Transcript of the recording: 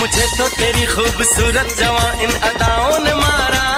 मुझे तो तेरी खूबसूरत जवां इन अदाओं ने मारा।